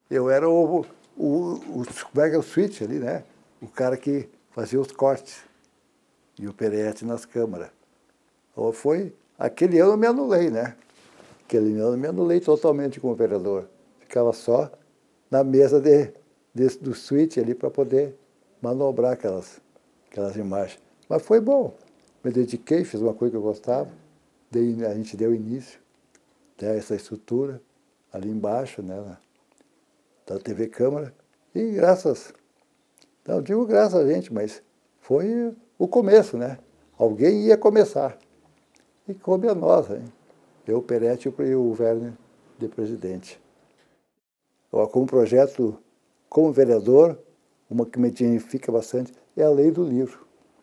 Eu era como é que é o switch ali, né? O cara que fazia os cortes. E o Peretti nas câmaras. Então, aquele ano eu me anulei, né? Aquele ano eu me anulei totalmente como vereador. Ficava só na mesa do switch ali para poder manobrar aquelas imagens. Mas foi bom. Me dediquei, fiz uma coisa que eu gostava. A gente deu início a essa estrutura ali embaixo, né? Da TV Câmara. E não digo graças a gente, mas foi o começo, né? Alguém ia começar. E coube a nós, hein? Eu, o Peretti e o Werner de presidente. Como projeto, como vereador, uma que me dignifica bastante é a lei do livro.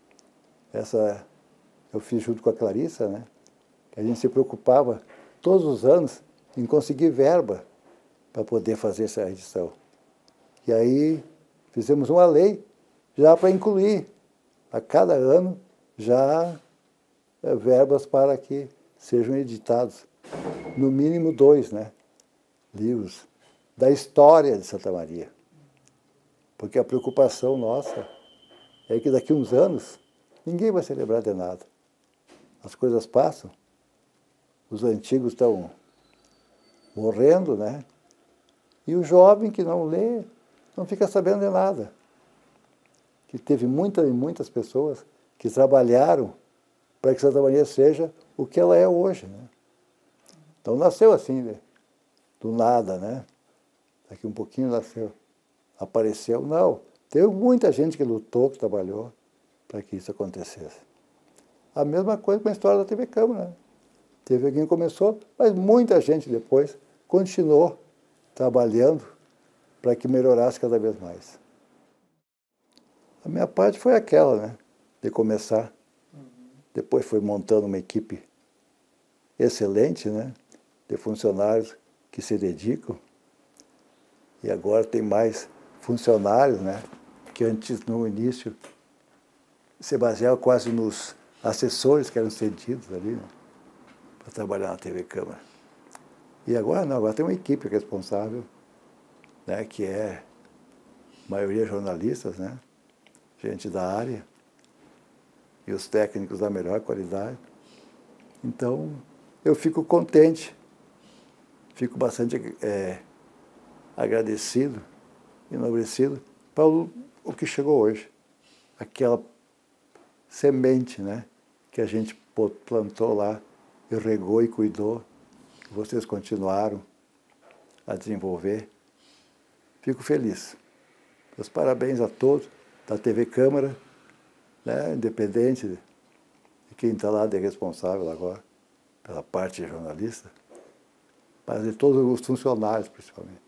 Essa eu fiz junto com a Clarissa, né? A gente se preocupava todos os anos em conseguir verba para poder fazer essa edição. E aí fizemos uma lei já para incluir a cada ano já verbas para que sejam editados, no mínimo 2, né, livros da história de Santa Maria. Porque a preocupação nossa é que daqui a uns anos ninguém vai se lembrar de nada. As coisas passam, os antigos estão morrendo, né? E o jovem que não lê não fica sabendo de nada. Que teve muitas pessoas que trabalharam para que Santa Maria seja o que ela é hoje, né? Então nasceu assim, né? Do nada, né? Daqui um pouquinho nasceu, apareceu. Não, teve muita gente que lutou, que trabalhou para que isso acontecesse. A mesma coisa com a história da TV Câmara, né? Teve quem começou, mas muita gente depois continuou trabalhando para que melhorasse cada vez mais. A minha parte foi aquela, né? De começar. Depois foi montando uma equipe excelente, né? De funcionários que se dedicam. E agora tem mais funcionários, né? Que antes, no início, se baseava quase nos assessores que eram cedidos ali, né? Para trabalhar na TV Câmara. E agora não, agora tem uma equipe responsável, né? Que é a maioria jornalistas, né? Gente da área. E os técnicos da melhor qualidade. Então, eu fico contente, fico bastante agradecido, enobrecido para o que chegou hoje. Aquela semente, né, que a gente plantou lá, e regou e cuidou, que vocês continuaram a desenvolver. Fico feliz. Meus parabéns a todos da TV Câmara, né, independente de quem está lá de responsável agora, pela parte jornalista, mas de todos os funcionários, principalmente.